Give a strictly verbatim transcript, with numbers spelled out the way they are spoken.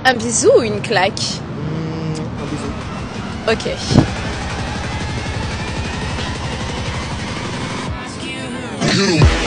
Un bisou ou une claque? Mmh, un bisou. Ok. Get 'em.